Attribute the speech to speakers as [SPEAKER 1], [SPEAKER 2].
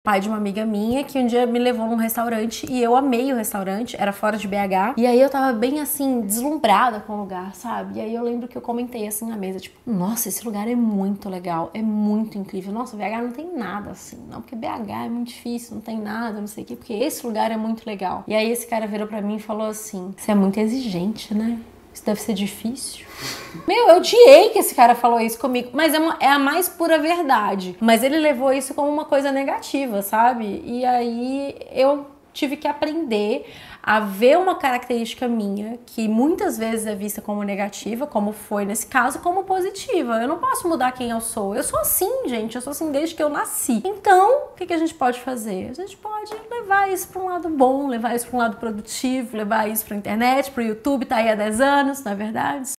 [SPEAKER 1] Pai de uma amiga minha que um dia me levou num restaurante e eu amei o restaurante, era fora de BH. E aí eu tava bem assim, deslumbrada com o lugar, sabe? E aí eu lembro que eu comentei assim na mesa, tipo, nossa, esse lugar é muito legal, é muito incrível. Nossa, BH não tem nada assim, não, porque BH é muito difícil, não tem nada, não sei o quê, porque esse lugar é muito legal. E aí esse cara virou pra mim e falou assim, você é muito exigente, né? Isso deve ser difícil. Meu, eu odiei que esse cara falou isso comigo, mas é a mais pura verdade. Mas ele levou isso como uma coisa negativa, sabe? E aí eu tive que aprender a ver uma característica minha que muitas vezes é vista como negativa, como foi nesse caso, como positiva. Eu não posso mudar quem eu sou. Eu sou assim, gente. Eu sou assim desde que eu nasci. Então, o que a gente pode fazer? A gente pode levar isso para um lado bom, levar isso para um lado produtivo, levar isso para a internet, para o YouTube, tá aí há 10 anos, na verdade.